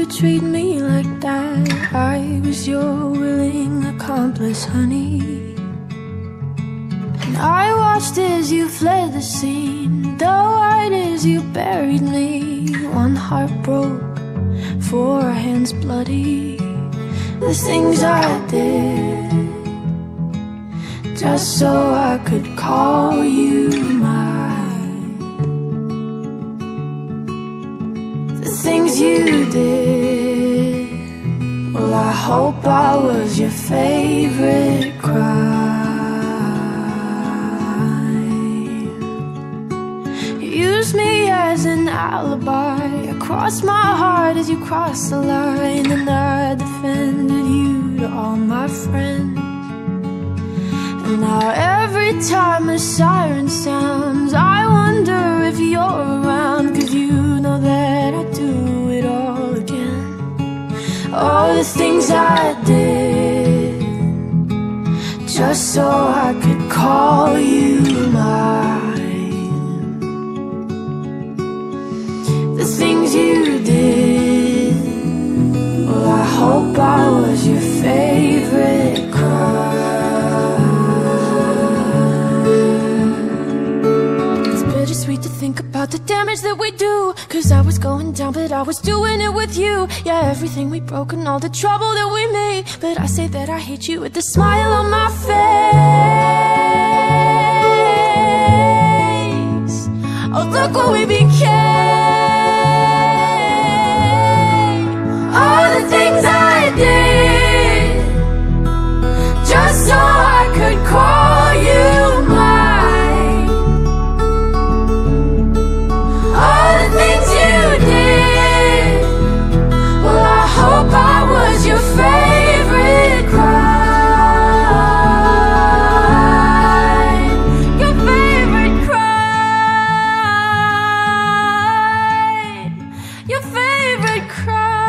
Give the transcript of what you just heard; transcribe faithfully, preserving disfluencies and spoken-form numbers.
treat me like that. I was your willing accomplice, honey. And I watched as you fled the scene, though right as you buried me. One heart broke, four hands bloody. The things I did just so I could call you mine. The things you did, well, I hope I was your favorite crime. You used me as an alibi. I crossed my heart as you crossed the line, and I defended you to all my friends. And now every time a siren sounds, I wonder if you're around, 'cause you know that I'd do it all again. All the things I did just so I could call you mine. The things you did, well, I hope I was your favorite crime. Sweet to think about the damage that we do, 'cause I was going down but I was doing it with you. Yeah, everything we broke and all the trouble that we made, but I say that I hate you with a smile on my face. Oh, look what we became. All the things I did just so I could call you mine. Things you did, well, I hope I was your favorite crime. Your favorite crime. Your favorite crime.